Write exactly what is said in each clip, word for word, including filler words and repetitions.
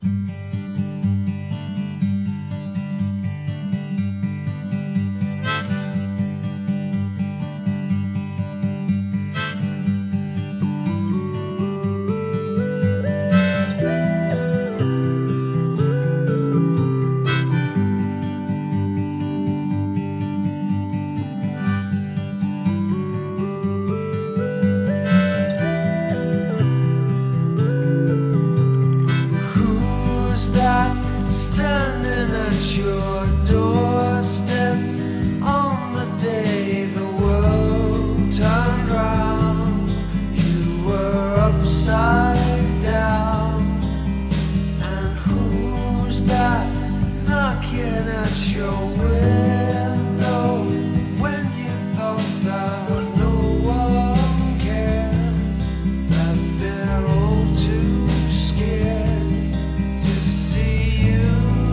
Standing at your doorstep on the day the world turned round, you were upside down. And who's that knocking at your window when you thought that no one cared, that they're all too scared to see you?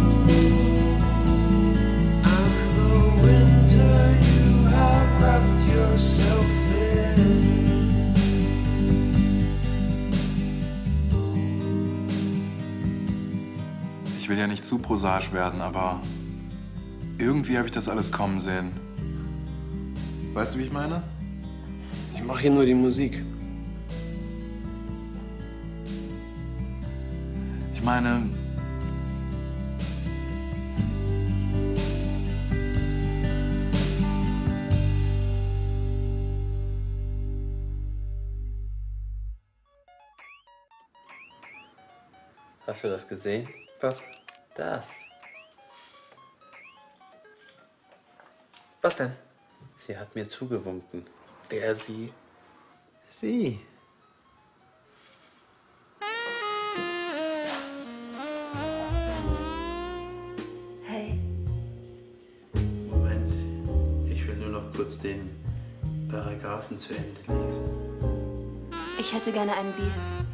And the winter you have wrapped yourself in. Ich will ja nicht zu prosaisch werden, aber irgendwie habe ich das alles kommen sehen. Weißt du, wie ich meine? Ich mache hier nur die Musik. Ich meine, Hast du das gesehen? Was? Das. Was denn? Sie hat mir zugewunken. Wer sie? Sie. Hey, Moment. Ich will nur noch kurz den Paragraphen zu Ende lesen. ich hätte gerne ein Bier.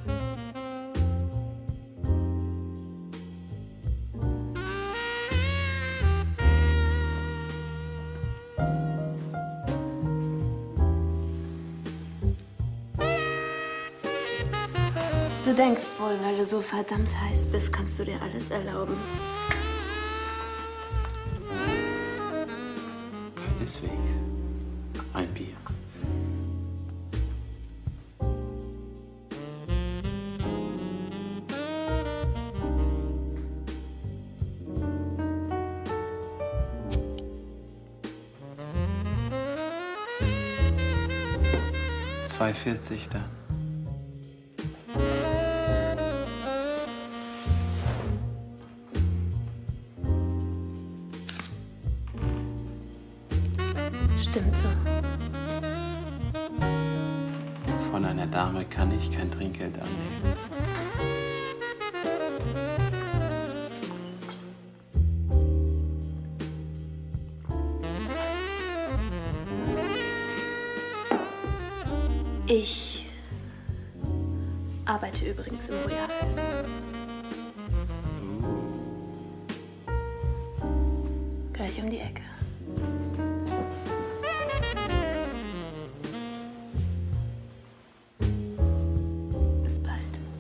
Du denkst wohl, weil du so verdammt heiß bist, kannst du dir alles erlauben. Keineswegs. Ein Bier. zwei vierzig dann. Stimmt so. Von einer Dame kann ich kein Trinkgeld annehmen. Ich arbeite übrigens im Royal. Gleich um die Ecke. Bis bald.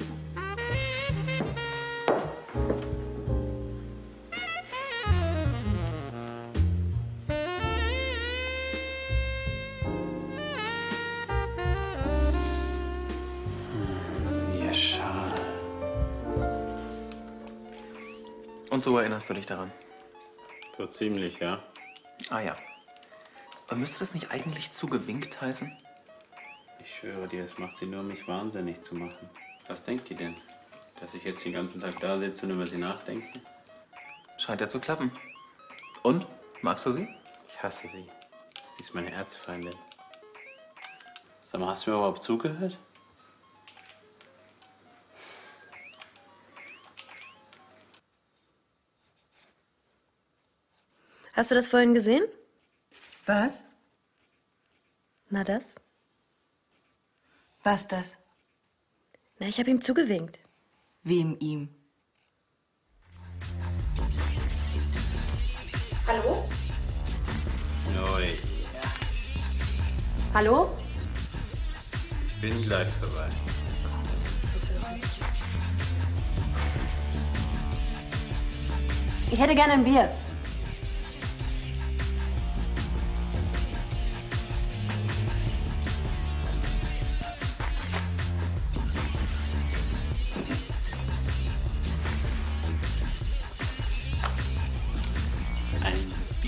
Ihr Schal. Und so erinnerst du dich daran? So ziemlich, ja. Ah ja. Aber müsste das nicht eigentlich zugewinkt heißen? Ich schwöre dir, es macht sie nur, um mich wahnsinnig zu machen. Was denkt ihr denn? Dass ich jetzt den ganzen Tag da sitze und über sie nachdenke? Scheint ja zu klappen. Und? Magst du sie? Ich hasse sie. Sie ist meine Erzfeindin. Sag mal, hast du mir überhaupt zugehört? Hast du das vorhin gesehen? Was? Na das? Was das? Na, ich habe ihm zugewinkt. Wem ihm? Hallo? Neu. Hallo? Ich bin gleich soweit. Ich hätte gerne ein Bier. Ein Bier.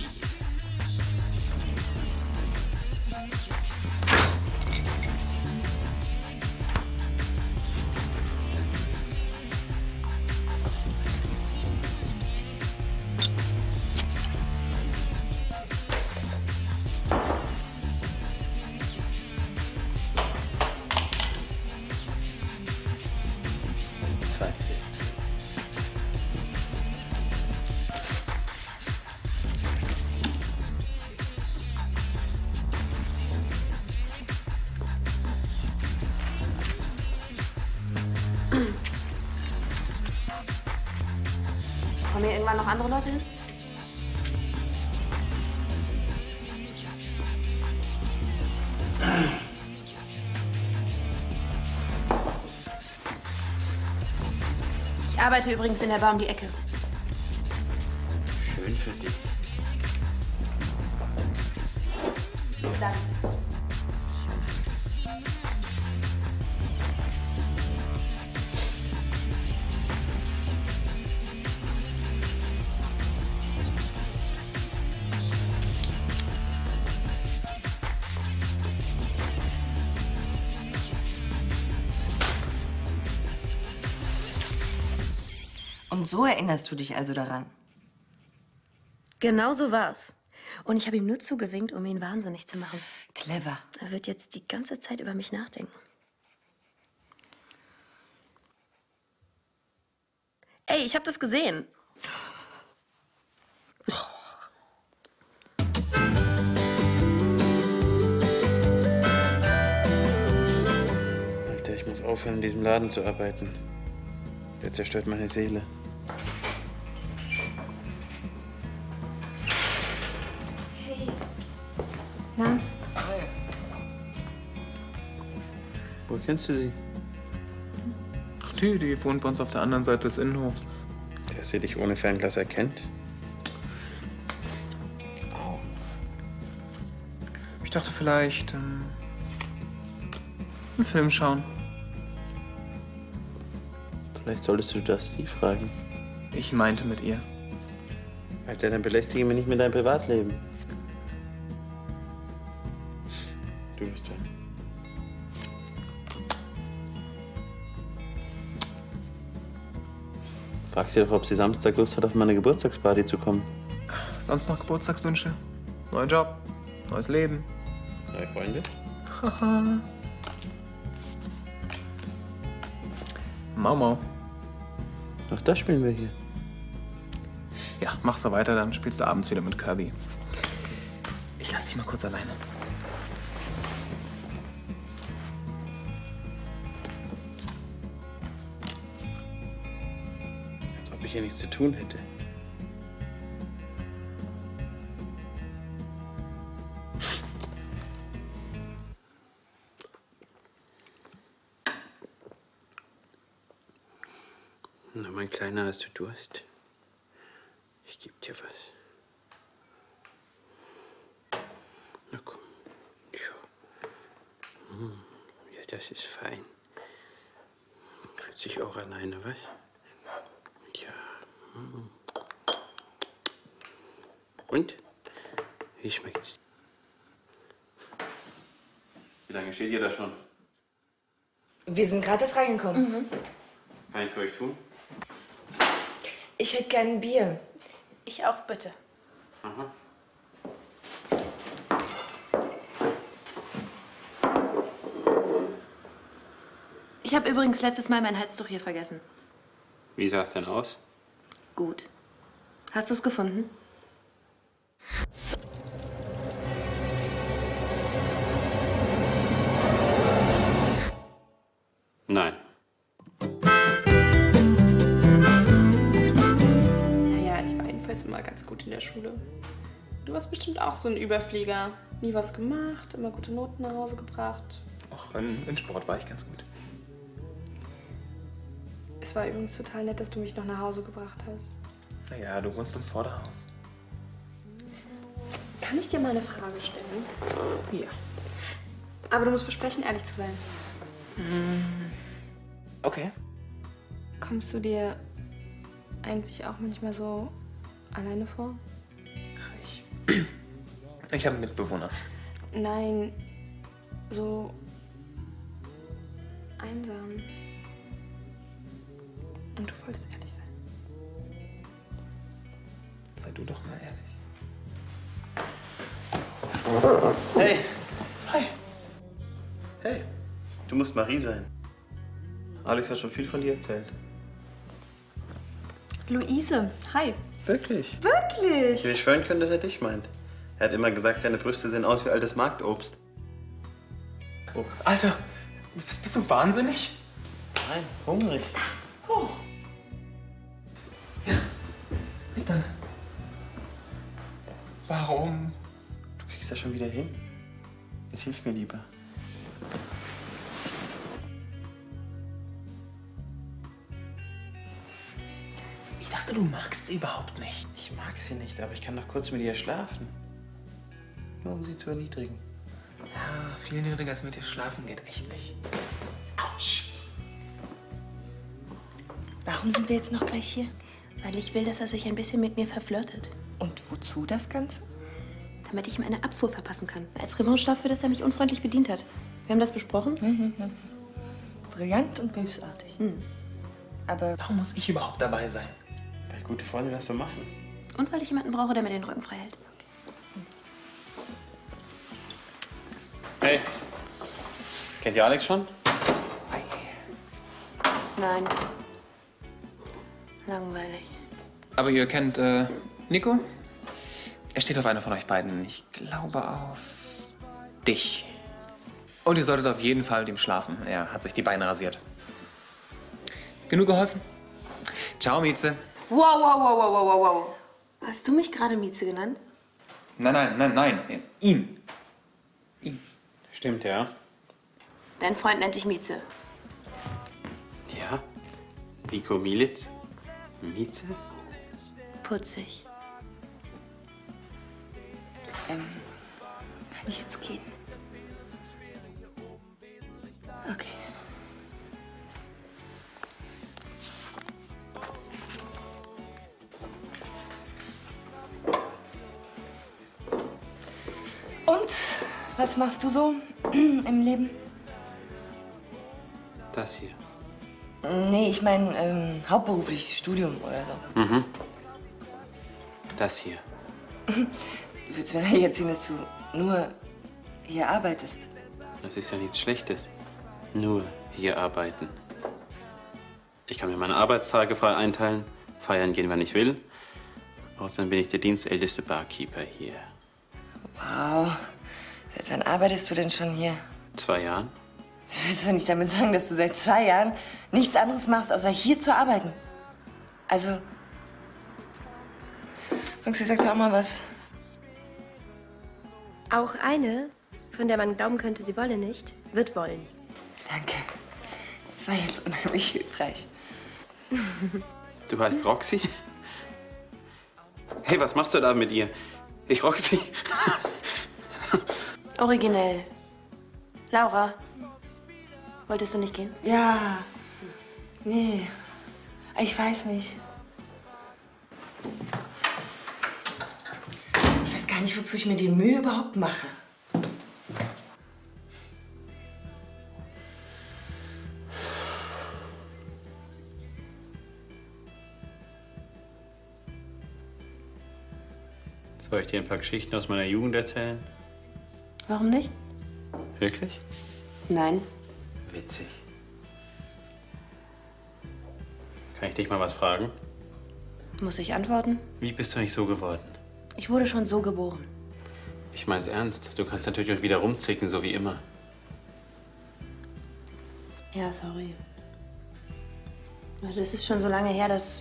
zwei vierzig. Kommen hier irgendwann noch andere Leute hin? Ich arbeite übrigens in der Bar um die Ecke. Schön für dich. Bis dann. Und so erinnerst du dich also daran? Genau so war's. Und ich habe ihm nur zugewinkt, um ihn wahnsinnig zu machen. Clever. Er wird jetzt die ganze Zeit über mich nachdenken. Ey, ich habe das gesehen. Alter, ich muss aufhören, in diesem Laden zu arbeiten. Der zerstört meine Seele. Na? Wo kennst du sie? Ach, die, die wohnt bei uns auf der anderen Seite des Innenhofs. Dass sie dich ohne Fernglas erkennt? Ich dachte vielleicht ähm, einen Film schauen. Vielleicht solltest du das sie fragen. Ich meinte mit ihr. Alter, dann belästige mich nicht mit deinem Privatleben. Du bist dran. Frag sie doch, ob sie Samstag Lust hat, auf meine Geburtstagsparty zu kommen. Sonst noch Geburtstagswünsche? Neuer Job? Neues Leben? Neue Freunde? Haha. Mau Mau. Ach, das spielen wir hier. Ja, mach so weiter, dann spielst du abends wieder mit Kirby. Ich lass dich mal kurz alleine. Als ob ich hier nichts zu tun hätte. Na, mein Kleiner, hast du Durst? Ich geb dir was. Na komm. Ja. Hm. Ja, das ist fein. Fühlt sich auch alleine, was? Ja. Hm. Und? Wie schmeckt's? Wie lange steht ihr da schon? Wir sind gerade erst reingekommen. Mhm. Was kann ich für euch tun? Ich hätte gern ein Bier. Ich auch, bitte. Aha. Ich habe übrigens letztes Mal mein Halstuch hier vergessen. Wie sah es denn aus? Gut. Hast du es gefunden? Nein. Naja, ich war jedenfalls immer ganz gut in der Schule. Du warst bestimmt auch so ein Überflieger. Nie was gemacht, immer gute Noten nach Hause gebracht. Ach, in, in Sport war ich ganz gut. Es war übrigens total nett, dass du mich noch nach Hause gebracht hast. Naja, du wohnst im Vorderhaus. Kann ich dir mal eine Frage stellen? Ja. Aber du musst versprechen, ehrlich zu sein. Okay. Kommst du dir eigentlich auch manchmal so alleine vor? Ich, ich habe einen Mitbewohner. Nein, so einsam. Und du wolltest ehrlich sein. Sei du doch mal ehrlich. Hey. Hi. Hey. Du musst Marie sein. Alex hat schon viel von dir erzählt. Luise, hi. Wirklich? Ich will schwören können, dass er dich meint. Er hat immer gesagt, deine Brüste sehen aus wie altes Marktobst. Oh. Alter, bist, bist du wahnsinnig? Nein, hungrig. Oh. Ja. Bis dann. Warum? Du kriegst das schon wieder hin. Jetzt hilf mir lieber. Ich dachte, du magst sie überhaupt nicht. Ich mag sie nicht, aber ich kann doch kurz mit ihr schlafen. Nur um sie zu erniedrigen. Ja, viel niedriger als mit dir schlafen geht echt nicht. Autsch. Warum sind wir jetzt noch gleich hier? Weil ich will, dass er sich ein bisschen mit mir verflirtet. Und wozu das Ganze? Damit ich ihm eine Abfuhr verpassen kann. Als Revanche dafür, dass er mich unfreundlich bedient hat. Wir haben das besprochen. Mhm. Brillant und bösartig. Hm. Aber Warum muss ich überhaupt dabei sein? Weil gute Freunde das so machen. Und weil ich jemanden brauche, der mir den Rücken frei hält. Hey. Kennt ihr Alex schon? Nein. Langweilig. Aber ihr kennt äh, Nico? Er steht auf einer von euch beiden. Ich glaube auf dich. Und ihr solltet auf jeden Fall mit ihm schlafen. Er hat sich die Beine rasiert. Genug geholfen? Ciao, Mieze. Wow, wow, wow, wow, wow, wow. Hast du mich gerade Mieze genannt? Nein, nein, nein, nein. Ihn. Ihn. Stimmt, ja. Dein Freund nennt dich Mieze. Ja. Nico Mielitz. Mieze? Putzig. ähm, kann ich jetzt gehen? Okay. Und was machst du so im Leben? Das hier. Nee, ich meine ähm, hauptberuflich Studium oder so. Mhm. Das hier. Willst du mir eigentlich erzählen, dass du nur hier arbeitest? Das ist ja nichts Schlechtes. Nur hier arbeiten. Ich kann mir meine Arbeitstage frei einteilen, feiern gehen, wann ich will. Außerdem bin ich der dienstälteste Barkeeper hier. Wow. Seit wann arbeitest du denn schon hier? Zwei Jahren. Du willst doch nicht damit sagen, dass du seit zwei Jahren nichts anderes machst, außer hier zu arbeiten. Also, Roxy, sag doch auch mal was. Auch eine, von der man glauben könnte, sie wolle nicht, wird wollen. Danke. Das war jetzt unheimlich hilfreich. Du heißt Roxy? Hey, was machst du da mit ihr? Ich Roxy? Originell. Laura, wolltest du nicht gehen? Ja. Nee. Ich weiß nicht. Ich weiß gar nicht, wozu ich mir die Mühe überhaupt mache. Soll ich dir ein paar Geschichten aus meiner Jugend erzählen? Warum nicht? Wirklich? Nein. Witzig. Kann ich dich mal was fragen? Muss ich antworten? Wie bist du nicht so geworden? Ich wurde schon so geboren. Ich mein's ernst. Du kannst natürlich auch wieder rumzicken, so wie immer. Ja, sorry. Aber das ist schon so lange her, dass...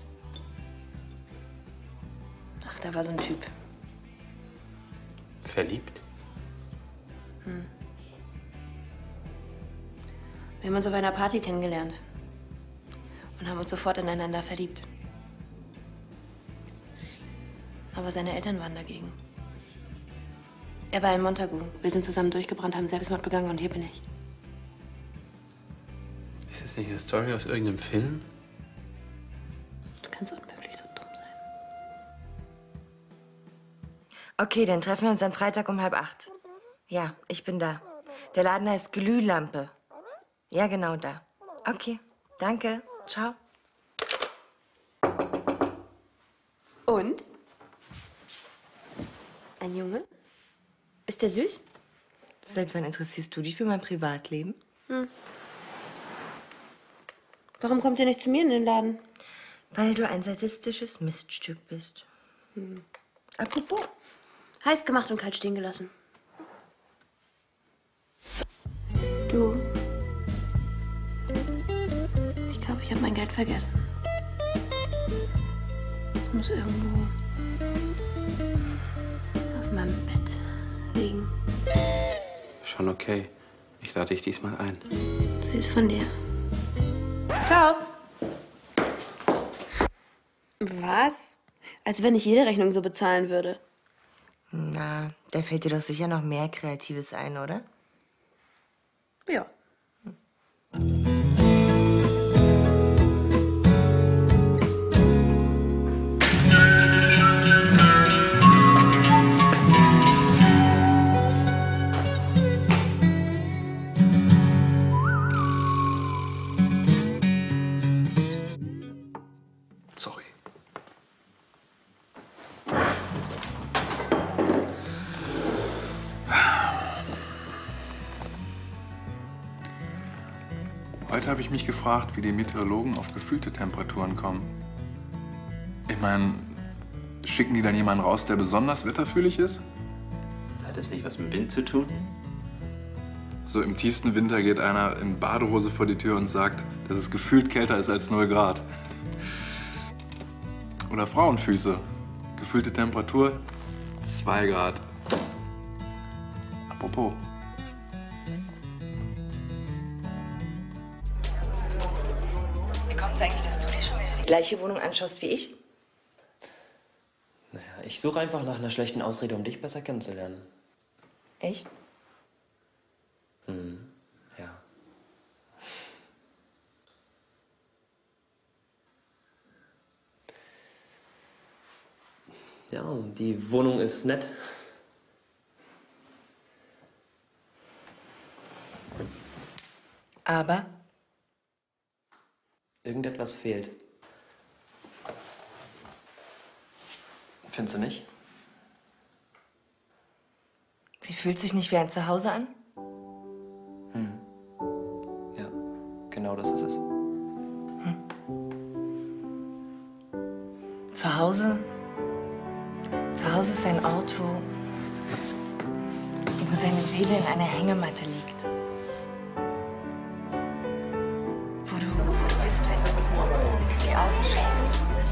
Ach, da war so ein Typ. Verliebt? Hm. Wir haben uns auf einer Party kennengelernt. Und haben uns sofort ineinander verliebt. aber seine Eltern waren dagegen. Er war in Montagu. Wir sind zusammen durchgebrannt, haben Selbstmord begangen und hier bin ich. Ist das nicht eine Story aus irgendeinem Film? Du kannst unmöglich so dumm sein. Okay, dann treffen wir uns am Freitag um halb acht. Ja, ich bin da. Der Laden heißt Glühlampe. Ja, genau da. Okay, danke. Ciao. Und? Ein Junge? Ist der süß? Seit wann interessierst du dich für mein Privatleben? Hm. Warum kommt ihr nicht zu mir in den Laden? Weil du ein sadistisches Miststück bist. Hm. Apropos. Heiß gemacht und kalt stehen gelassen. Du. Ich glaube, ich habe mein Geld vergessen. Es muss irgendwo auf meinem Bett liegen. Schon okay. Ich lade dich diesmal ein. Süß von dir. Ciao. Was? Als wenn ich jede Rechnung so bezahlen würde. Na, da fällt dir doch sicher noch mehr Kreatives ein, oder? Ja. Sorry. Heute habe ich mich gefragt, wie die Meteorologen auf gefühlte Temperaturen kommen. Ich meine, schicken die dann jemanden raus, der besonders wetterfühlig ist? Hat das nicht was mit Wind zu tun? So im tiefsten Winter geht einer in Badehose vor die Tür und sagt, dass es gefühlt kälter ist als null Grad. Oder Frauenfüße. Gefühlte Temperatur zwei Grad. Apropos. Wie kommt es eigentlich, dass du dir schon wieder die gleiche Wohnung anschaust wie ich? Naja, ich suche einfach nach einer schlechten Ausrede, um dich besser kennenzulernen. Echt? Hm, ja. Ja, die Wohnung ist nett. Aber? Irgendetwas fehlt. Findest du nicht? Sie fühlt sich nicht wie ein Zuhause an? Hm. Ja, genau das ist es. Hm. Zu Hause? Zu Hause ist ein Ort, wo, wo deine Seele in einer Hängematte liegt. Wo du, wo du bist, wenn du die Augen schließt.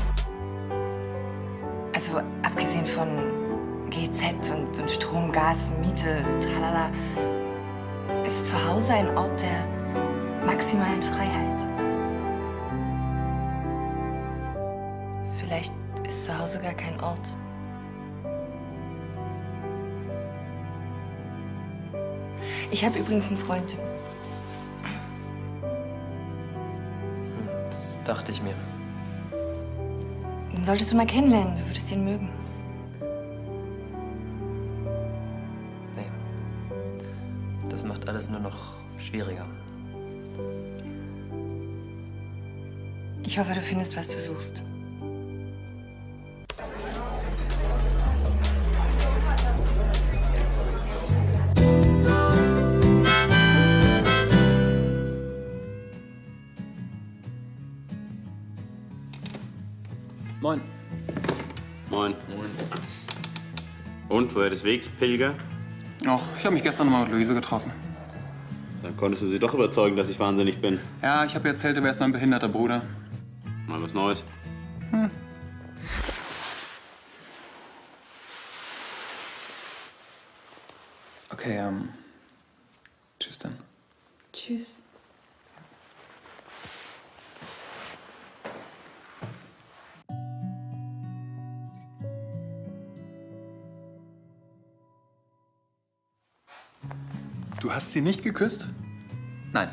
Also abgesehen von G Z und, und Strom, Gas, Miete, tralala, ist zu Hause ein Ort der maximalen Freiheit. Vielleicht ist zu Hause gar kein Ort. Ich habe übrigens einen Freund. Hm, das dachte ich mir. Den solltest du mal kennenlernen, du würdest ihn mögen. Nee. Das macht alles nur noch schwieriger. Ich hoffe, du findest, was du suchst. Moin. Moin. Moin. Und, woher des Wegs, Pilger? Ach, ich habe mich gestern noch mal mit Luise getroffen. Dann konntest du sie doch überzeugen, dass ich wahnsinnig bin. Ja, ich habe ihr erzählt, du wärst mein behinderter Bruder. Mal was Neues. Hm. Okay, ähm. Tschüss dann. Tschüss. hast sie nicht geküsst? Nein.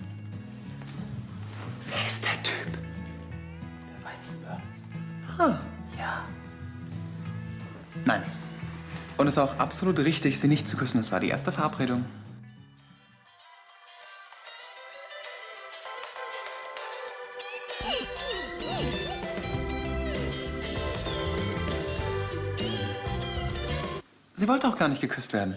Wer ist der Typ? Der Weizenwörz. Ah. Ja. Nein. Und es war auch absolut richtig, sie nicht zu küssen. Das war die erste Verabredung. Sie wollte auch gar nicht geküsst werden.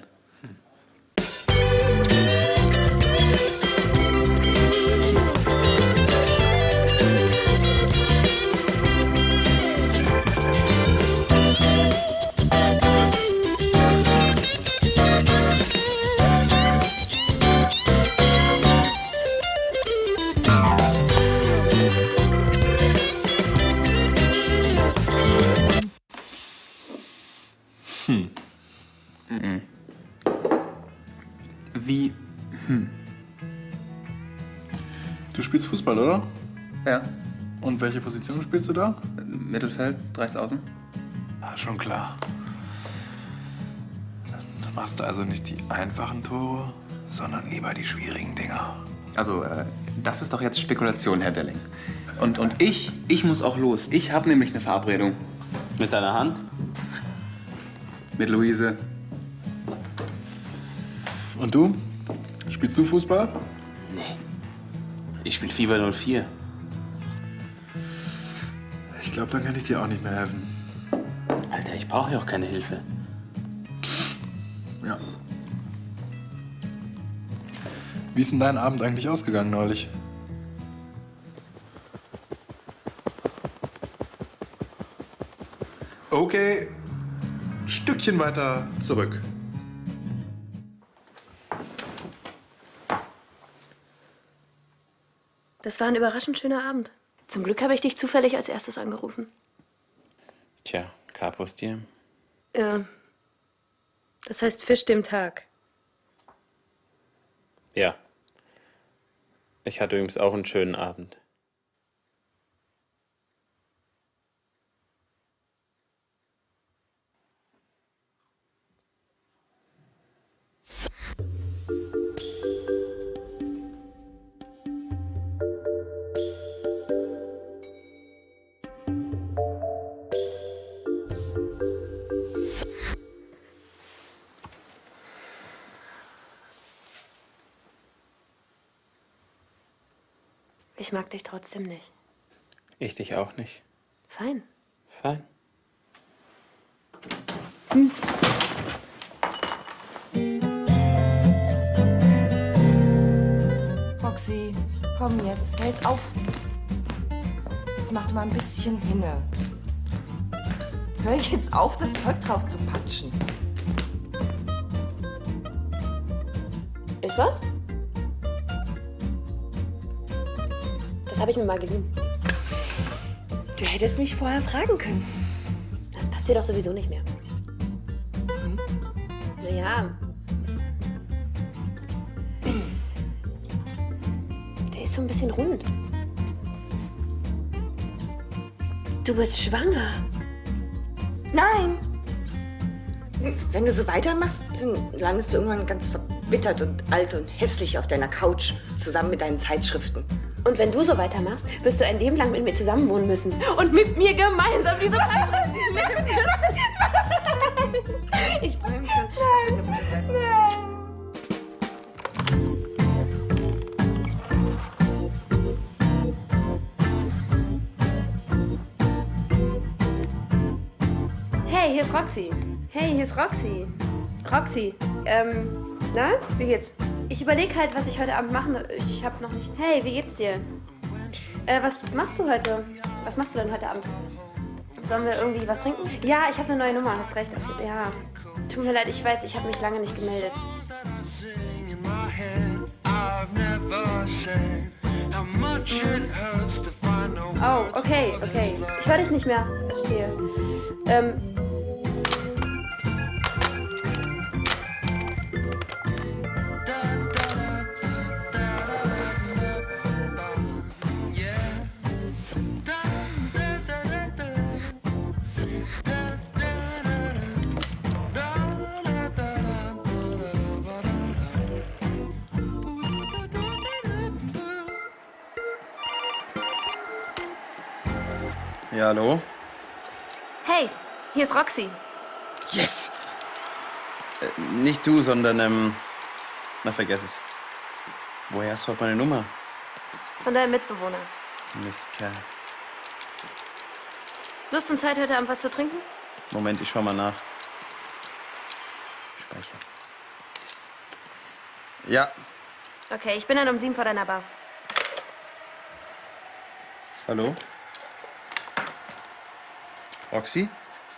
Hm. Mhm. Wie? Hm. Du spielst Fußball, oder? Ja. Und welche Position spielst du da? Mittelfeld, rechts außen. Ah, schon klar. Dann machst du also nicht die einfachen Tore, sondern lieber die schwierigen Dinger. Also, äh, das ist doch jetzt Spekulation, Herr Delling. Und, und ich, ich muss auch los. Ich habe nämlich eine Verabredung. Mit deiner Hand? Mit Luise. Und du? Spielst du Fußball? Nee. Ich spiele FIFA null vier. Ich glaube, dann kann ich dir auch nicht mehr helfen. Alter, ich brauche ja auch keine Hilfe. Ja. Wie ist denn dein Abend eigentlich ausgegangen neulich? Okay, ein Stückchen weiter zurück. Das war ein überraschend schöner Abend. Zum Glück habe ich dich zufällig als erstes angerufen. Tja, Carpus Diem. Ja. Das heißt Fisch dem Tag. Ja. Ich hatte übrigens auch einen schönen Abend. Ich mag dich trotzdem nicht. Ich dich auch nicht. Fein. Fein. Hm. Roxy, komm jetzt. Hör jetzt auf. Jetzt mach doch mal ein bisschen hinne. Hör jetzt auf, das Zeug drauf zu patschen. Ist was? Das habe ich mir mal geliehen. Du hättest mich vorher fragen können. Das passt dir doch sowieso nicht mehr. Hm? Naja. Der ist so ein bisschen rund. Du bist schwanger. Nein! Wenn du so weitermachst, dann landest du irgendwann ganz verbittert und alt und hässlich auf deiner Couch, zusammen mit deinen Zeitschriften. Und wenn du so weitermachst, wirst du ein Leben lang mit mir zusammenwohnen müssen. Und mit mir gemeinsam diese Zeit leben müssen. Ich freue mich schon. Das wird eine gute Zeit. Hey, hier ist Roxy. Hey, hier ist Roxy. Roxy, ähm, na, wie geht's? Ich überlege halt, was ich heute Abend mache. Ich hab noch nicht... Hey, wie geht's dir? Äh, was machst du heute? Was machst du denn heute Abend? Sollen wir irgendwie was trinken? Ja, ich habe eine neue Nummer, hast recht. Ja, tut mir leid, ich weiß, ich habe mich lange nicht gemeldet. Oh, okay, okay. Ich höre dich nicht mehr. Verstehe. Ähm... Ja, hallo? Hey, hier ist Roxy. Yes! Äh, nicht du, sondern, ähm... Na, vergess es. Woher hast du überhaupt meine Nummer? Von deinem Mitbewohner. Mistkerl. Lust und Zeit, heute Abend was zu trinken? Moment, ich schau mal nach. Speichern. Yes. Ja. Okay, ich bin dann um sieben vor deiner Bar. Hallo? Roxy?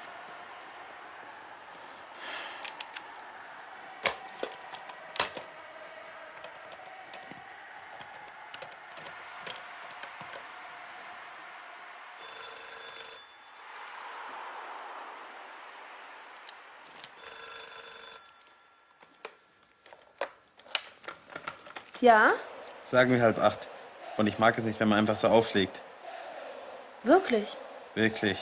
Ja? Sagen wir halb acht. Und ich mag es nicht, wenn man einfach so auflegt. Wirklich? Wirklich.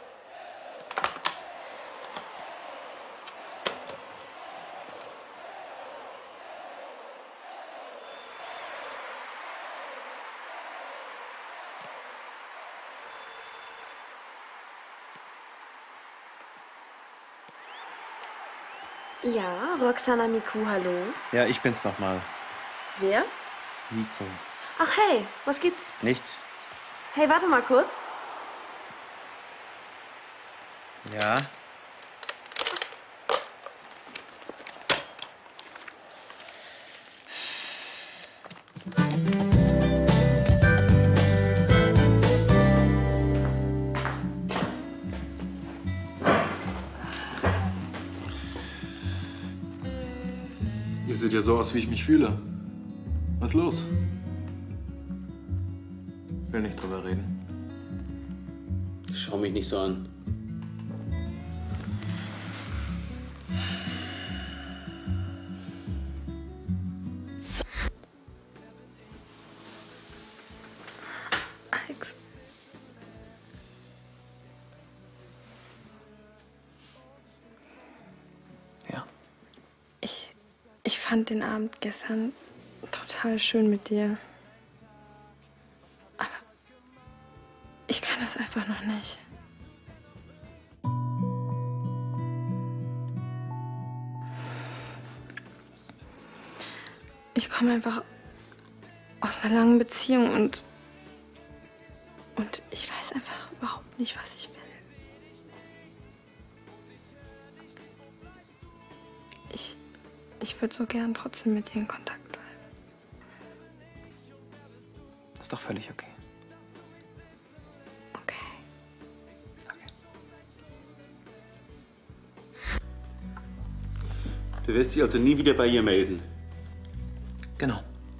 Ja, Roxana Miku, hallo. Ja, ich bin's nochmal. Wer? Nico. Ach hey, was gibt's? Nichts? Hey, warte mal kurz. Ja? Ihr seht ja so aus, wie ich mich fühle. Was ist los? Ich will nicht drüber reden. Schau mich nicht so an. Alex. Ja. Ich, ich fand den Abend gestern total schön mit dir. Aber ich kann das einfach noch nicht. Ich komme einfach aus einer langen Beziehung und und ich weiß einfach überhaupt nicht, was ich will. Ich, ich würde so gern trotzdem mit dir in Kontakt bleiben. Ist doch völlig okay. Okay. Du wirst dich also nie wieder bei ihr melden. Genau.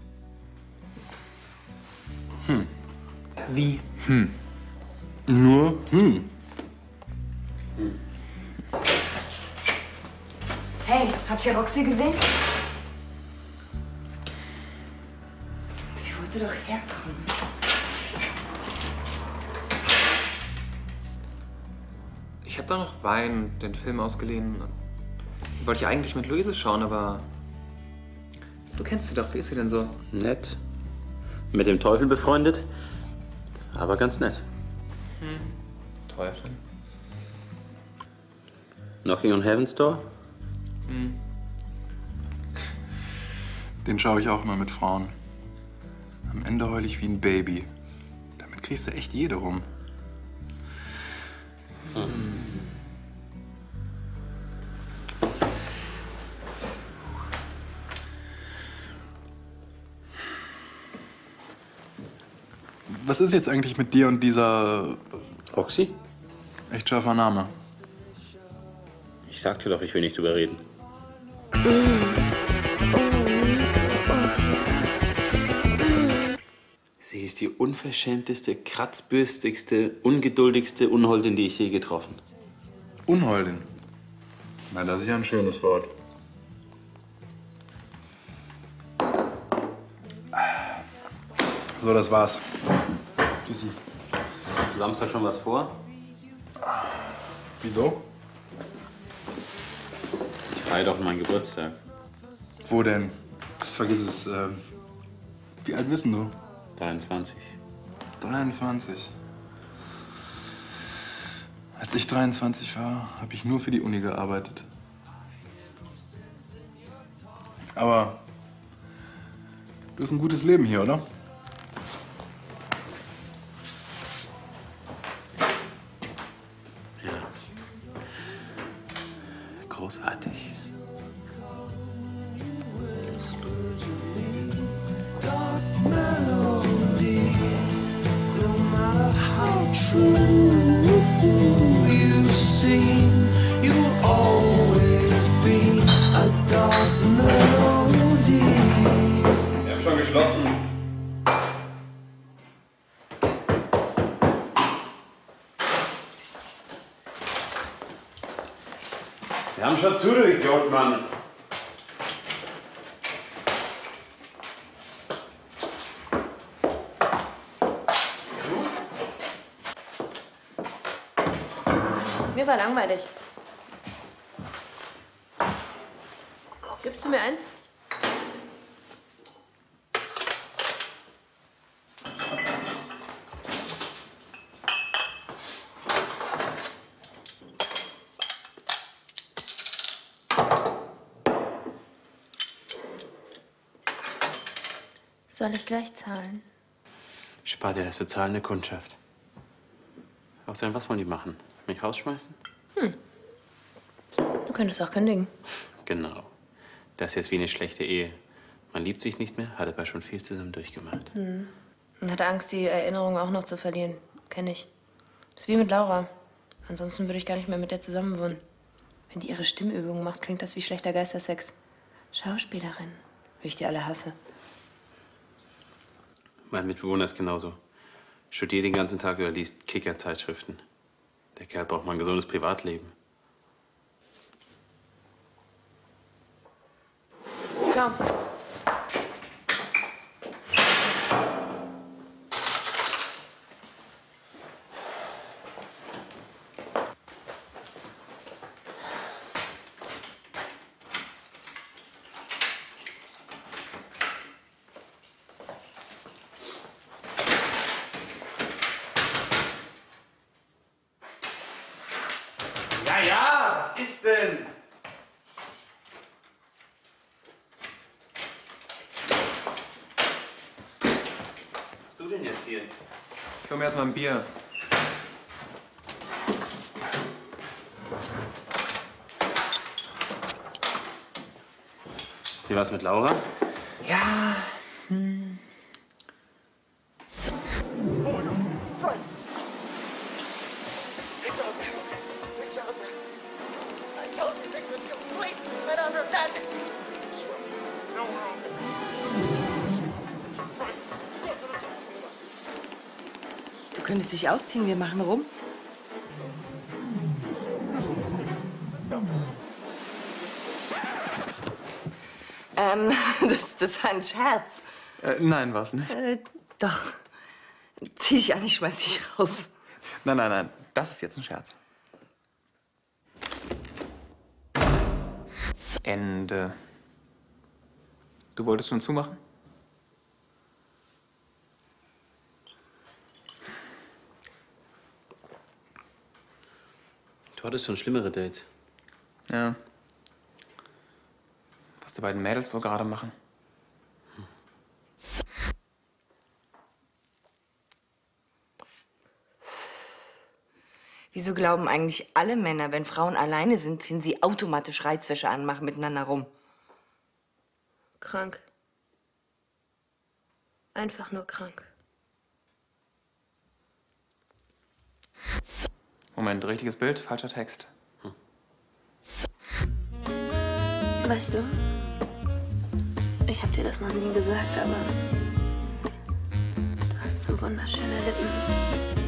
Hm. Wie? Hm. Nur hm. Hey, habt ihr Roxy gesehen? Sie wollte doch herkommen. Ich habe da noch Wein, den Film ausgeliehen. Wollte ich eigentlich mit Luise schauen, aber du kennst sie doch. Wie ist sie denn so? Nett. Mit dem Teufel befreundet. Aber ganz nett. Hm. Teufel. Knocking on Heaven's Door? Hm. Den schaue ich auch immer mit Frauen. Am Ende heul ich wie ein Baby. Damit kriegst du echt jede rum. Hm. Was ist jetzt eigentlich mit dir und dieser... Roxy? Echt scharfer Name. Ich sagte doch, ich will nicht drüber reden. Sie ist die unverschämteste, kratzbürstigste, ungeduldigste Unholdin, die ich je getroffen. Unholdin? Na, das ist ja ein schönes Wort. So, das war's. Tschüssi. Hast du Samstag schon was vor? Wieso? Ich feiere doch meinen Geburtstag. Wo denn? Vergiss es. Äh, wie alt bist du? dreiundzwanzig. dreiundzwanzig. Als ich dreiundzwanzig war, habe ich nur für die Uni gearbeitet. Aber du hast ein gutes Leben hier, oder? Ja. Großartig. Wir haben schon geschlossen. Wir haben schon zu, du Idiot, Mann. Mir war langweilig. Gibst du mir eins? Soll ich gleich zahlen? Spar dir das für zahlende Kundschaft. Außerdem, was wollen die machen? Mich rausschmeißen? Du könntest auch kündigen. Genau. Das ist jetzt wie eine schlechte Ehe. Man liebt sich nicht mehr, hat aber schon viel zusammen durchgemacht. Hm. Und hat Angst, die Erinnerung auch noch zu verlieren. Kenn ich. Das ist wie mit Laura. Ansonsten würde ich gar nicht mehr mit der zusammenwohnen. Wenn die ihre Stimmübungen macht, klingt das wie schlechter Geistersex. Schauspielerin. Wie ich die alle hasse. Mein Mitbewohner ist genauso. Studiert den ganzen Tag oder liest Kicker-Zeitschriften. Der Kerl braucht mal ein gesundes Privatleben. Ciao. Ja, ja, was ist denn? Was du denn jetzt hier? Ich hol mir erst mal ein Bier. Wie war's mit Laura? Ja. Du könntest dich ausziehen, wir machen rum. Ähm, das, das war ein Scherz. Äh, nein, war's nicht. Äh, doch. Zieh dich an, ich schmeiß dich raus. Nein, nein, nein. Das ist jetzt ein Scherz. Ende. Du wolltest schon zumachen? Du hattest schon schlimmere Dates. Ja. Was die beiden Mädels wohl gerade machen. Wieso glauben eigentlich alle Männer, wenn Frauen alleine sind, ziehen sie automatisch Reizwäsche an, machen miteinander rum? Krank. Einfach nur krank. Moment, richtiges Bild, falscher Text. Weißt du, ich hab dir das noch nie gesagt, aber du hast so wunderschöne Lippen.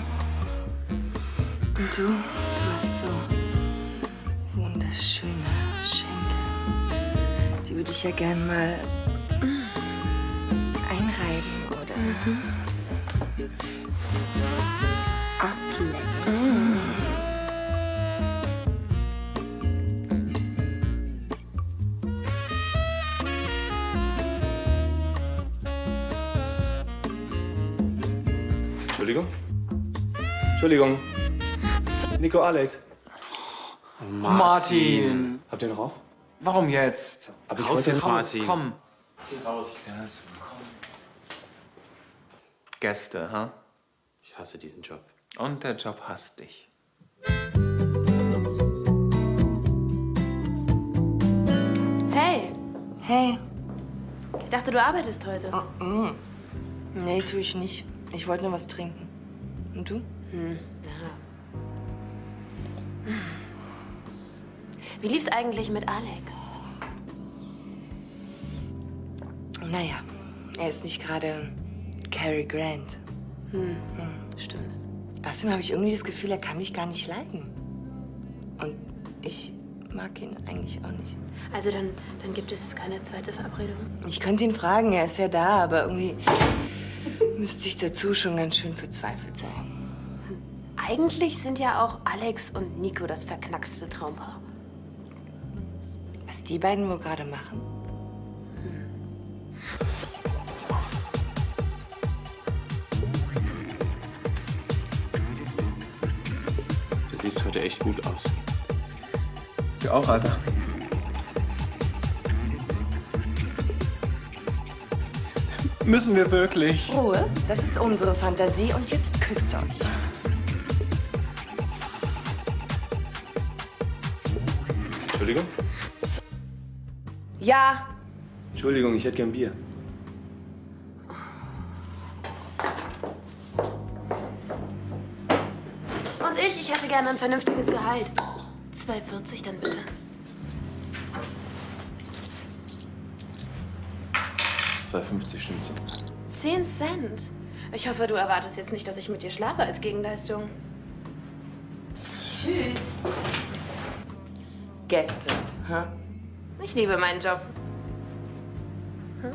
Und du, du hast so wunderschöne Schenkel. Die würde ich ja gern mal einreiben oder ablecken. Entschuldigung? Entschuldigung. Nico, Alex. Oh, Martin. Martin. Habt ihr noch auf? Warum jetzt? Aber ich Raus wollte jetzt, Komm, Martin. komm. Raus. Yes. Gäste, ha? Ich hasse diesen Job. Und der Job hasst dich. Hey, Hey. ich dachte, du arbeitest heute. Oh, mm. Nee, tue ich nicht. Ich wollte nur was trinken. Und du? Hm, ja. Wie lief's eigentlich mit Alex? Naja, er ist nicht gerade Cary Grant. Hm, hm, stimmt. Außerdem habe ich irgendwie das Gefühl, er kann mich gar nicht leiden. Und ich mag ihn eigentlich auch nicht. Also dann, dann gibt es keine zweite Verabredung? Ich könnte ihn fragen, er ist ja da, aber irgendwie müsste ich dazu schon ganz schön verzweifelt sein. Eigentlich sind ja auch Alex und Nico das verknackste Traumpaar. Was die beiden wohl gerade machen? Du siehst heute echt gut aus. Du auch, Alter. Müssen wir wirklich? Ruhe, das ist unsere Fantasie und jetzt küsst euch. Entschuldigung? Ja. Entschuldigung, ich hätte gern Bier. Und ich, ich hätte gerne ein vernünftiges Gehalt. zwei vierzig dann bitte. zwei fünfzig stimmt so. zehn Cent? Ich hoffe, du erwartest jetzt nicht, dass ich mit dir schlafe als Gegenleistung. Tschüss. Gäste, hä? Ich liebe meinen Job. Hm?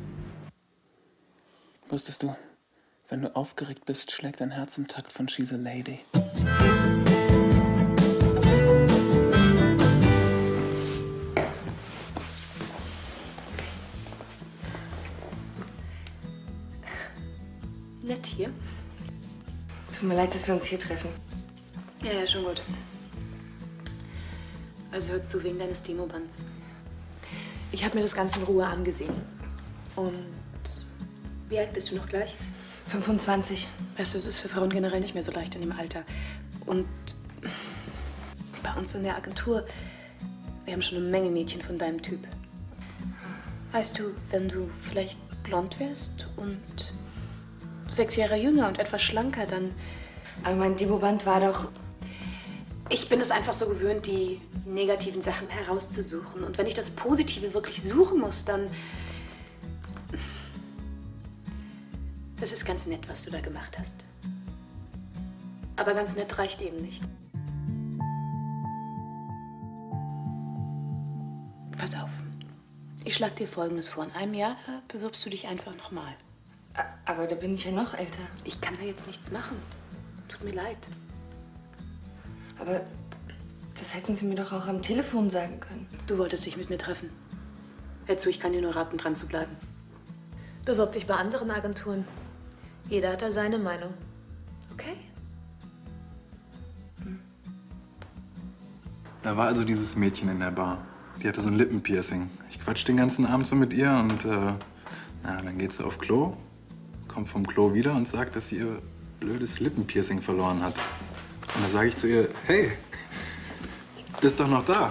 Wusstest du, wenn du aufgeregt bist, schlägt dein Herz im Takt von She's a Lady. Nett hier. Tut mir leid, dass wir uns hier treffen. Ja, ja, schon gut. Also hör zu, wegen deines Demobands. Ich habe mir das Ganze in Ruhe angesehen. Und wie alt bist du noch gleich? fünfundzwanzig. Weißt du, es ist für Frauen generell nicht mehr so leicht in dem Alter. Und bei uns in der Agentur, wir haben schon eine Menge Mädchen von deinem Typ. Weißt du, wenn du vielleicht blond wärst und sechs Jahre jünger und etwas schlanker, dann... Aber mein Demoband war doch... Ich bin es einfach so gewöhnt, die negativen Sachen herauszusuchen. Und wenn ich das Positive wirklich suchen muss, dann... Das ist ganz nett, was du da gemacht hast. Aber ganz nett reicht eben nicht. Pass auf. Ich schlage dir Folgendes vor. In einem Jahr da bewirbst du dich einfach nochmal. Aber da bin ich ja noch älter. Ich kann da jetzt nichts machen. Tut mir leid. Aber das hätten Sie mir doch auch am Telefon sagen können. Du wolltest dich mit mir treffen. Hör zu, ich kann dir nur raten, dran zu bleiben. Bewirb dich bei anderen Agenturen. Jeder hat da seine Meinung. Okay? Da war also dieses Mädchen in der Bar. Die hatte so ein Lippenpiercing. Ich quatsch den ganzen Abend so mit ihr und äh, na, dann geht sie auf Klo, kommt vom Klo wieder und sagt, dass sie ihr blödes Lippenpiercing verloren hat. Und da sage ich zu ihr, hey, das ist doch noch da.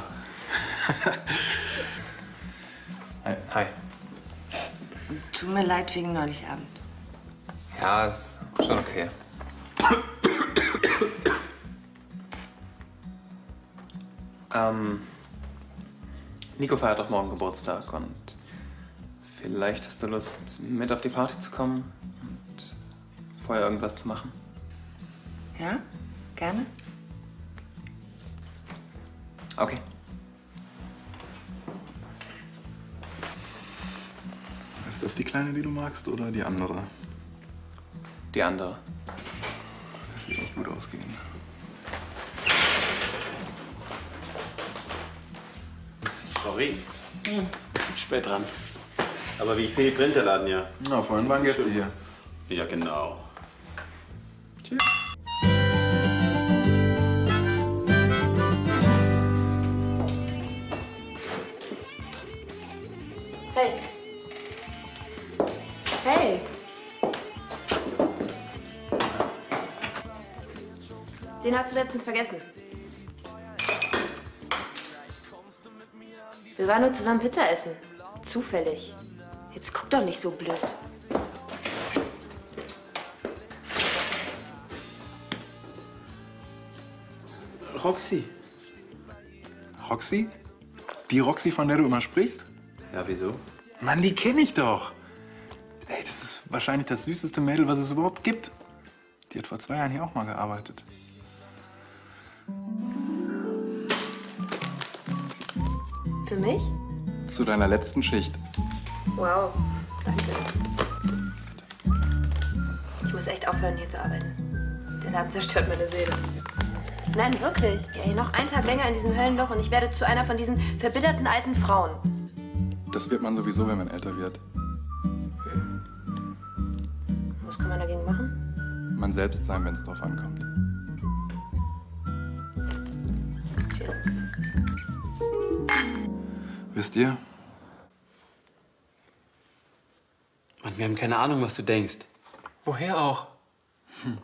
Hi. Hi. Tut mir leid wegen neulich Abend. Ja, ist schon okay. ähm, Nico feiert doch morgen Geburtstag und vielleicht hast du Lust, mit auf die Party zu kommen und vorher irgendwas zu machen. Ja? Gerne? Okay. Ist das die Kleine, die du magst, oder die andere? Die andere. Das wird nicht gut ausgehen. Sorry. Hm. Spät dran. Aber wie ich sehe, brennt der Laden ja. Na, vorhin waren Gäste hier. Ja, genau. Tschüss. Den hast du letztens vergessen. Wir waren nur zusammen Pizza essen. Zufällig. Jetzt guck doch nicht so blöd. Roxy. Roxy? Die Roxy, von der du immer sprichst? Ja, wieso? Mann, die kenne ich doch. Ey, das ist wahrscheinlich das süßeste Mädel, was es überhaupt gibt. Die hat vor zwei Jahren hier auch mal gearbeitet. Für mich? Zu deiner letzten Schicht. Wow, danke. Ich muss echt aufhören, hier zu arbeiten. Der Laden zerstört meine Seele. Nein, wirklich. Ey, noch einen Tag länger in diesem Höllenloch und ich werde zu einer von diesen verbitterten alten Frauen. Das wird man sowieso, wenn man älter wird. Hm. Was kann man dagegen machen? Man selbst sein, wenn es drauf ankommt. Cheers. Wisst ihr? Mann, wir haben keine Ahnung, was du denkst. Woher auch? Hm.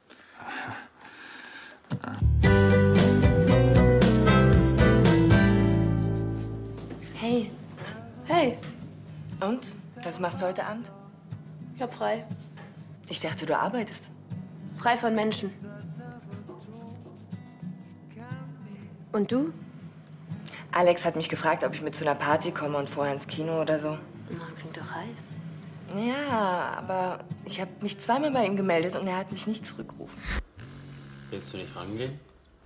Hey. Hey. Und? Was machst du heute Abend? Ich hab frei. Ich dachte, du arbeitest. Frei von Menschen. Und du? Alex hat mich gefragt, ob ich mit zu einer Party komme und vorher ins Kino oder so. Na, klingt doch heiß. Ja, aber ich habe mich zweimal bei ihm gemeldet und er hat mich nicht zurückgerufen. Willst du nicht rangehen?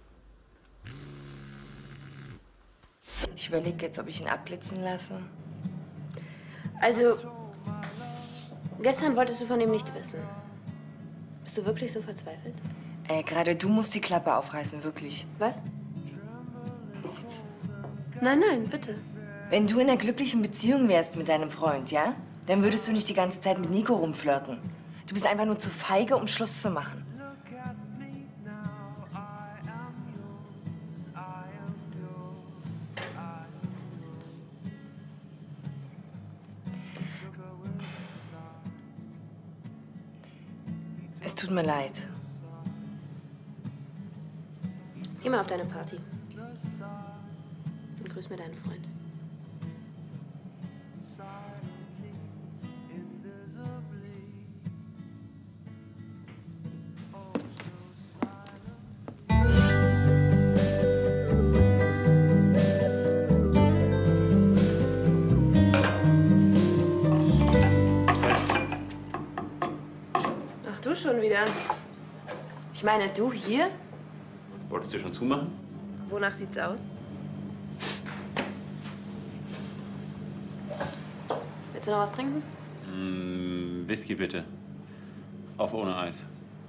Ich überlege jetzt, ob ich ihn abblitzen lasse. Also, gestern wolltest du von ihm nichts wissen. Bist du wirklich so verzweifelt? Ey, gerade du musst die Klappe aufreißen, wirklich. Was? Nichts. Nein, nein, bitte. Wenn du in einer glücklichen Beziehung wärst mit deinem Freund, ja? Dann würdest du nicht die ganze Zeit mit Nico rumflirten. Du bist einfach nur zu feige, um Schluss zu machen. Es tut mir leid. Geh mal auf deine Party. Und grüß mir deinen Freund. Ach, du schon wieder. Ich meine, du hier? Wolltest du schon zumachen? Wonach sieht's aus? Willst du noch was trinken? Mm, Whisky bitte. Auf ohne Eis.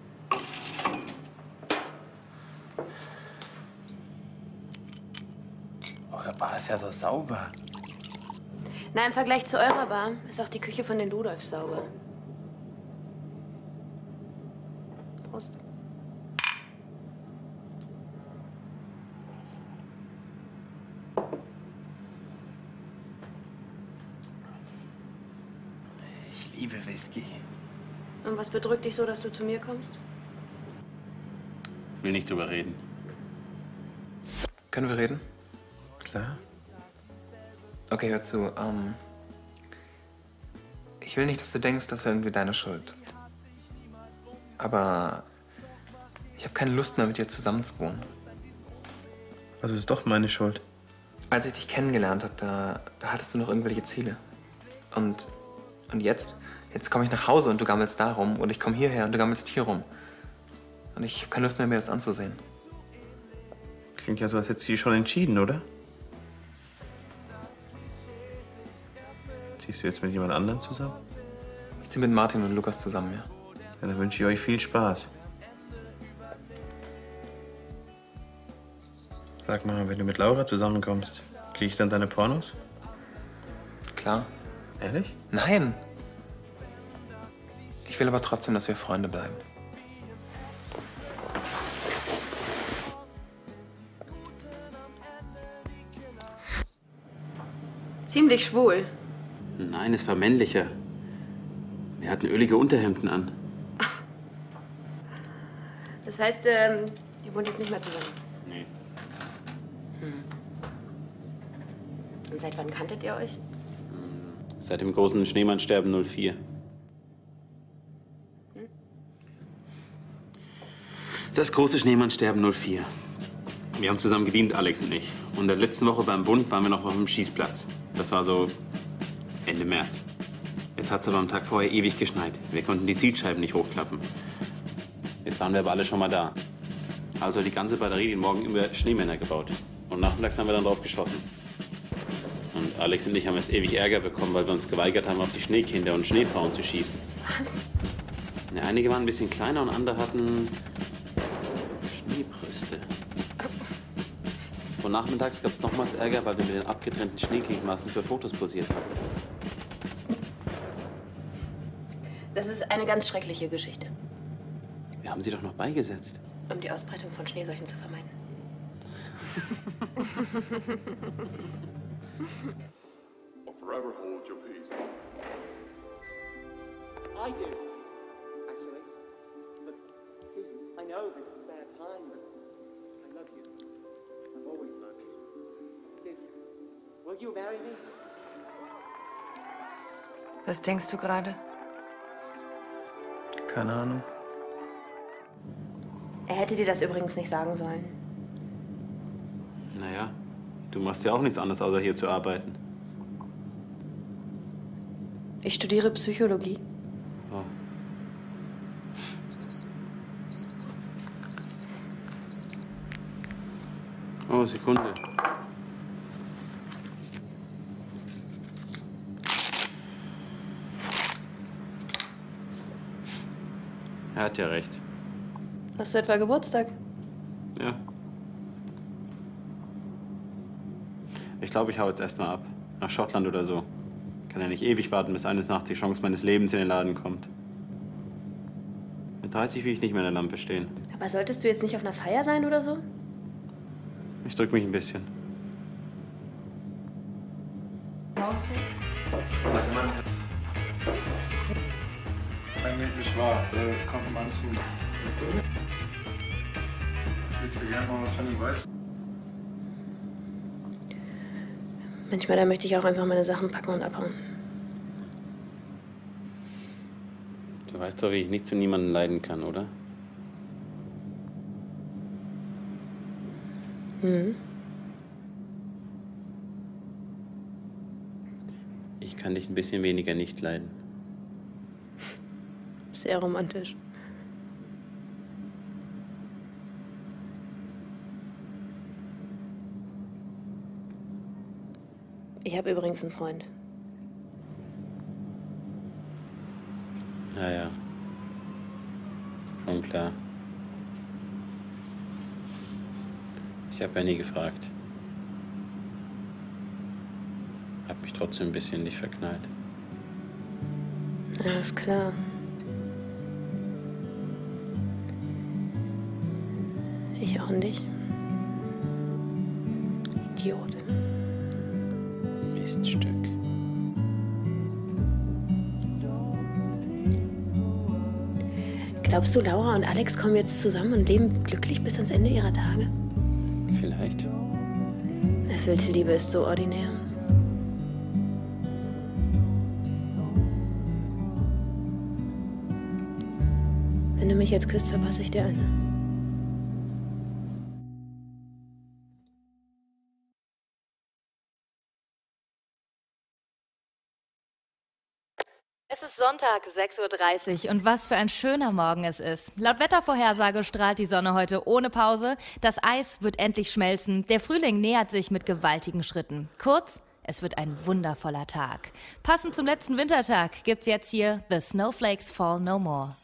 Eure Bar ist ja so sauber. Na, im Vergleich zu eurer Bar ist auch die Küche von den Ludolfs sauber. Prost. Ich liebe Whisky. Und was bedrückt dich so, dass du zu mir kommst? Ich will nicht drüber reden. Können wir reden? Klar. Okay, hör zu. Ähm, ich will nicht, dass du denkst, das wäre irgendwie deine Schuld. Aber ich habe keine Lust mehr, mit dir zusammen zu wohnen. Also ist doch meine Schuld. Als ich dich kennengelernt habe, da, da hattest du noch irgendwelche Ziele. Und, und jetzt? Jetzt komme ich nach Hause und du gammelst da rum. Und ich komme hierher und du gammelst hier rum. Und ich habe keine Lust mehr, mir das anzusehen. Klingt ja so, als hättest du dich schon entschieden, oder? Ziehst du jetzt mit jemand anderem zusammen? Ich ziehe mit Martin und Lukas zusammen, ja. Ja, dann wünsche ich euch viel Spaß. Sag mal, wenn du mit Laura zusammenkommst, krieg ich dann deine Pornos? Klar. Ehrlich? Nein. Ich will aber trotzdem, dass wir Freunde bleiben. Ziemlich schwul. Nein, es war männlicher. Wir hatten ölige Unterhemden an. Das heißt, ähm, Ihr wohnt jetzt nicht mehr zusammen? Nee. Hm. Und seit wann kanntet ihr euch? Seit dem großen Schneemannsterben null vier. Hm? Das große Schneemannsterben null vier. Wir haben zusammen gedient, Alex und ich. Und in der letzten Woche beim Bund waren wir noch auf dem Schießplatz. Das war so Ende März. Jetzt hat es aber am Tag vorher ewig geschneit. Wir konnten die Zielscheiben nicht hochklappen. Jetzt waren wir aber alle schon mal da. Also hat die ganze Batterie den Morgen über Schneemänner gebaut. Und nachmittags haben wir dann drauf geschossen. Und Alex und ich haben jetzt ewig Ärger bekommen, weil wir uns geweigert haben, auf die Schneekinder und Schneefrauen zu schießen. Was? Ja, einige waren ein bisschen kleiner und andere hatten Schneebrüste. Und nachmittags gab es nochmals Ärger, weil wir mit den abgetrennten Schneegliedmaßen für Fotos posiert haben. Das ist eine ganz schreckliche Geschichte. Wir haben sie doch noch beigesetzt. Um die Ausbreitung von Schneeseuchen zu vermeiden. Or forever hold your peace. I do, actually. But, Susan, I know this is a bad time, but I love you. I've always loved you. Susan, will you marry me? Was denkst du gerade? Keine Ahnung. Er hätte dir das übrigens nicht sagen sollen. Naja, du machst ja auch nichts anderes, außer hier zu arbeiten. Ich studiere Psychologie. Oh. Oh, Sekunde. Er hat ja recht. Hast du etwa Geburtstag? Ja. Ich glaube, ich hau jetzt erstmal ab. Nach Schottland oder so. Kann ja nicht ewig warten, bis eines Nachts die Chance meines Lebens in den Laden kommt. Mit dreißig will ich nicht mehr in der Lampe stehen. Aber solltest du jetzt nicht auf einer Feier sein oder so? Ich drück mich ein bisschen. Nein, nehmt mich wahr. Äh, kommt mal zum... Ich würde gerne mal was von ihm weiß. Manchmal, da möchte ich auch einfach meine Sachen packen und abhauen. Du weißt doch, wie ich nicht zu niemandem leiden kann, oder? Hm. Ich kann dich ein bisschen weniger nicht leiden. Sehr romantisch. Ich habe übrigens einen Freund. Ja, ja. Schon klar. Ich habe ja nie gefragt. Hab mich trotzdem ein bisschen nicht verknallt. Ja, ist klar. Ich auch in dich. Idiot. Miststück. Glaubst du, Laura und Alex kommen jetzt zusammen und leben glücklich bis ans Ende ihrer Tage? Vielleicht. Erfüllte Liebe ist so ordinär. Wenn du mich jetzt küsst, verpasse ich dir eine. Es ist Sonntag, sechs Uhr dreißig und was für ein schöner Morgen es ist. Laut Wettervorhersage strahlt die Sonne heute ohne Pause. Das Eis wird endlich schmelzen. Der Frühling nähert sich mit gewaltigen Schritten. Kurz, es wird ein wundervoller Tag. Passend zum letzten Wintertag gibt's jetzt hier The Snowflakes Fall No More.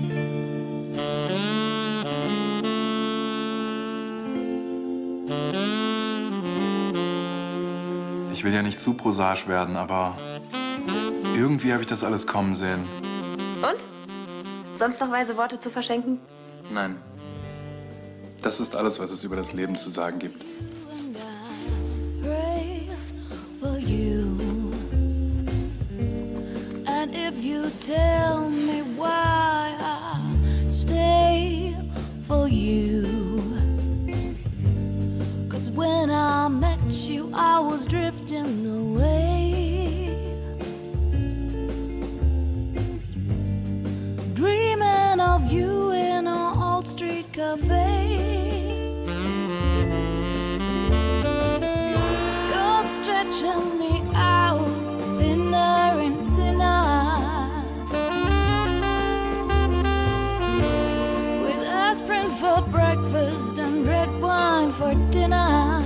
Ich will ja nicht zu prosaisch werden, aber irgendwie habe ich das alles kommen sehen. Und? Sonst noch weise Worte zu verschenken? Nein. Das ist alles, was es über das Leben zu sagen gibt. Pray for you. And if you tell me why I stay for you, your face. You're stretching me out thinner and thinner, with aspirin for breakfast and red wine for dinner.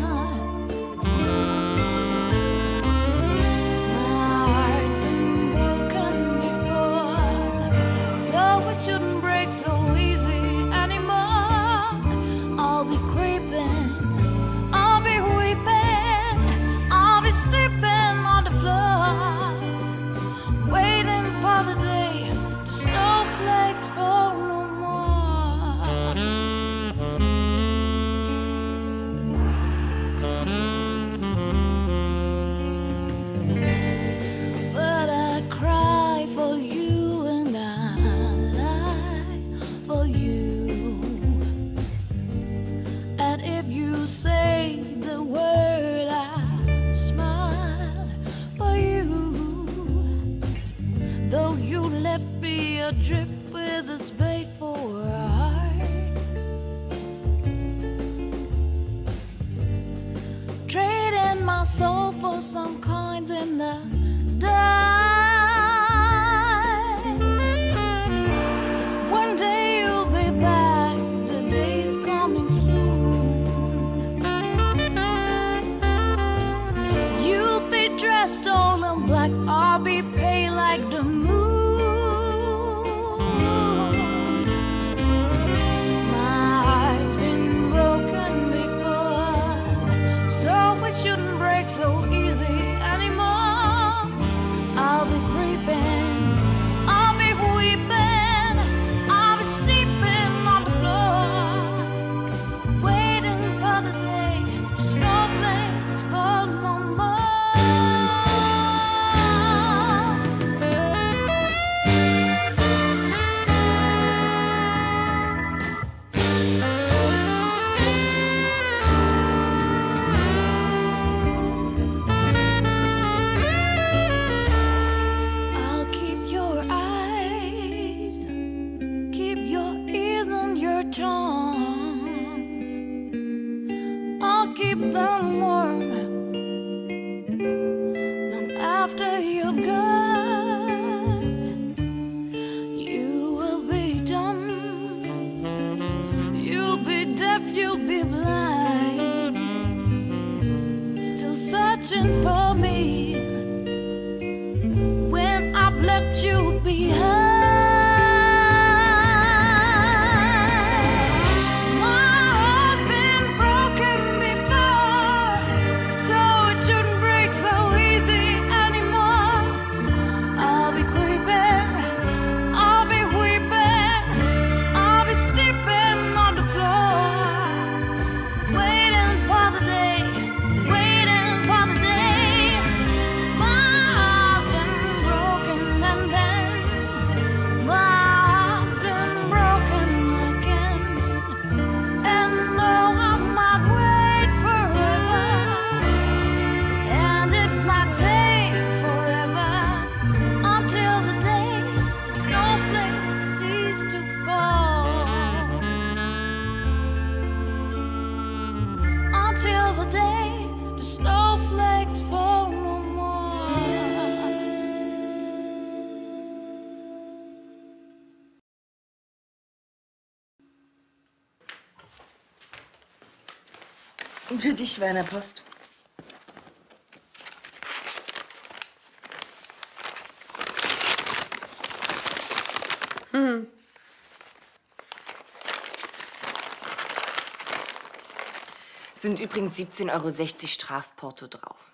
Shouldn't break so easy anymore. I'll be creeping, I'll be weeping, I'll be sleeping on the floor, waiting for the day the snowflakes fall no more. But I cry for you and I for you, and if you say the word, I smile for you. Though you left me adrift with a spade for a heart, trading my soul for some coins in the dark. One day you'll be back, the day's coming soon. You'll be dressed all in black, I'll be pale like the moon. My heart's been broken before, so it shouldn't break so easy anymore. I'll be creeping, I'll be weeping, I'll be sleeping on the floor, waiting for the day the snowflakes fall no more. I'll keep your eyes, keep your ears and your tongue. I'll keep them warm long after you're gone. You will be dumb, you'll be deaf, you'll be blind, still searching for me when I've left you behind. My heart's been broken before, so it shouldn't break so easy anymore. I'll be creeping, I'll be weeping, I'll be sleeping on the floor, waiting for the day, waiting for the day. My heart's been broken and then my heart's been broken again. And though I might wait forever, and it might take forever, until the day the snowflakes cease to fall, until the day the snowflakes fall no more. Für dich, Werner Post. Hm. Sind übrigens siebzehn Euro sechzig Strafporto drauf.